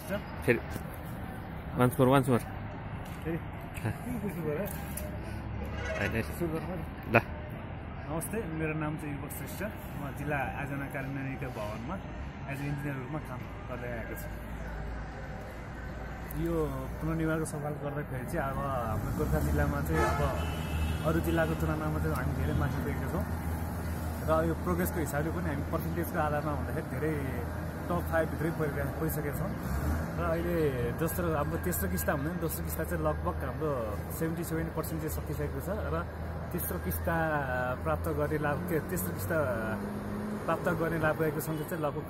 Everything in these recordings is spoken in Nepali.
फिर once more ल नमस्ते, मेरो नाम चाहिँ युवक श्रेष्ठ। म जिल्ला आयोजना कार्यान्वयन भवनमा एज ए इन्जिनियर रूपमा काम गर्दै आएको छु। यो पुनर्निर्माणको सवाल गर्दाखेरि चाहिँ अब हाम्रो गोर्खा जिल्लामा चाहिँ अब अरू जिल्लाको तुलनामा चाहिँ हामी धेरै माथि पुगेका छौँ र यो प्रोग्रेसको हिसाबले पनि हामी पर्सेन्टेजको आधारमा हुँदाखेरि धेरै टप 5 भित्रै पुगिसकेका छौँ र अहिले दोस्रो हाम्रो तेस्रो किस्ता हुँदैन, दोस्रो किस्ता चाहिँ लगभग हाम्रो 70% चाहिँ सकिसकेको छ र तेस्रो किस्ता प्राप्त गर्ने लाभ तेस्रो किस्ता प्राप्त गर्ने लाभ रहेको सङ्ख्या चाहिँ लगभग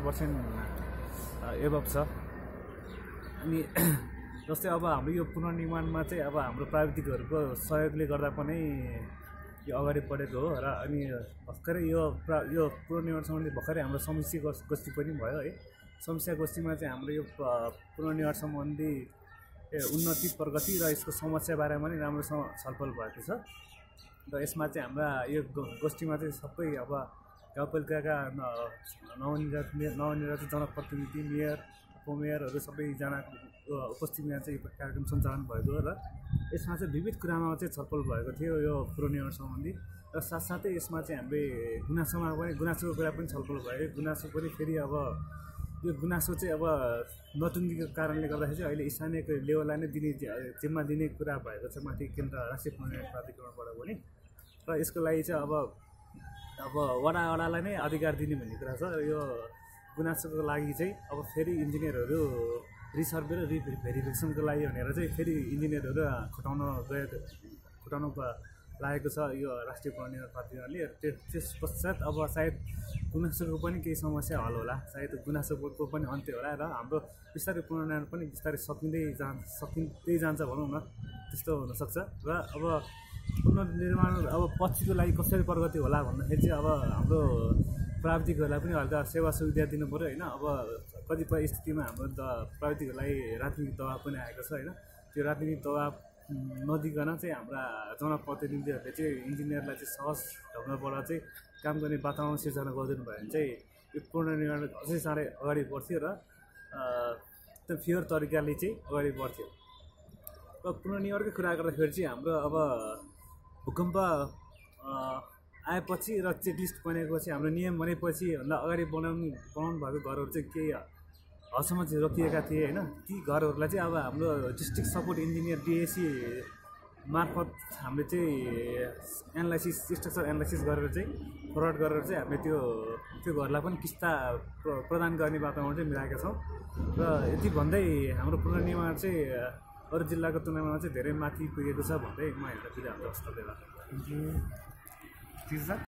62% एबभ छ। अनि जस्तै अब हाम्रो यो पुनर्निर्माणमा चाहिँ अब हाम्रो प्राविधिकहरूको सहयोगले गर्दा पनि यो अगाडि बढेको हो र अनि भर्खरै यो पुनर्निर्माण सम्बन्धी भर्खरै हाम्रो समस्या गोष्ठी पनि भयो है। समस्या गोष्ठीमा चाहिँ हाम्रो यो पुनर्निर्माण सम्बन्धी उन्नति प्रगति र यसको समस्या बारेमा पनि राम्रोसँग छलफल भएको छ र यसमा चाहिँ हाम्रा यो गोष्ठीमा चाहिँ सबै अब गाउँपालिकाका नवनिर्वाचित जनप्रतिनिधि, मेयर, उपमेयरहरू सबैजनाको उपस्थितिमा चाहिँ यो कार्यक्रम सञ्चालन भएको र यसमा चाहिँ विविध कुरामा चाहिँ छलफल भएको थियो यो पुनर्निर्माण सम्बन्धी र साथसाथै यसमा चाहिँ हामीले गुनासोको कुरा पनि छलफल भयो। गुनासो पनि फेरि अब यो गुनासो चाहिँ अब नचुनिएको कारणले गर्दाखेरि चाहिँ अहिले स्थानीय लेभललाई नै जिम्मा दिने कुरा भएको छ माथि केन्द्र राष्ट्रिय पुनर्निर्माण प्राधिकरणबाट पनि र यसको लागि चाहिँ अब वडालाई नै अधिकार दिने भन्ने कुरा छ। यो गुनासोको लागि चाहिँ अब फेरि इन्जिनियरहरू रिसर्भे र भेरिफिकेसनको लागि भनेर चाहिँ फेरि इन्जिनियरहरू खटाउनु लागेको छ यो राष्ट्रिय पुनर्निर्माण प्राधिकरणले। त्यस पश्चात अब सायद गुनासोको पनि केही समस्या हल होला, सायद गुनासोको पनि अन्त्य होला र हाम्रो बिस्तारै पुनर्निर्माण पनि बिस्तारै सकिँदै जान्छ भनौँ न, त्यस्तो हुनसक्छ। र अब पुनर्निर्माण अब पछिको लागि कसरी प्रगति होला भन्दाखेरि चाहिँ अब हाम्रो प्राविधिकहरूलाई पनि हल्का सेवा सुविधा दिनु पऱ्यो होइन। अब कतिपय स्थितिमा हाम्रो प्राविधिकहरूलाई राजनीतिक दबाब पनि आएको छ होइन। त्यो राजनीतिक दबाब नदिकन चाहिँ हाम्रा जनप्रतिनिधिहरूले चाहिँ इन्जिनियरलाई चाहिँ सहज ढङ्गबाट चाहिँ काम गर्ने वातावरण सिर्जना गरिदिनु भयो भने चाहिँ यो पुनर्निर्माण अझै साह्रै अगाडि बढ्थ्यो र त्यो फेयर तरिकाले चाहिँ अगाडि बढ्थ्यो। र पुनर्निर्माणकै कुरा गर्दाखेरि चाहिँ हाम्रो अब भूकम्प आएपछि र चेकलिस्ट बनेपछि हाम्रो नियम बनेपछि भन्दा अगाडि बनाउनु भएको घरहरू चाहिँ केही हदसम्म चाहिँ रोकिएका थिए होइन। ती घरहरूलाई चाहिँ अब हाम्रो डिस्ट्रिक्ट सपोर्ट इन्जिनियर डिएसी मार्फत हामीले चाहिँ स्ट्रक्चर एनालाइसिस गरेर चाहिँ फरवर्ड गरेर चाहिँ हामीले त्यो घरलाई पनि किस्ता प्रदान गर्ने वातावरण चाहिँ मिलाएका छौँ र यति भन्दै हाम्रो पुनर्निर्माण चाहिँ अरू जिल्लाको तुलनामा चाहिँ धेरै माथि पुगेको छ भन्दै म हेर्दा बिदा हुन्छ।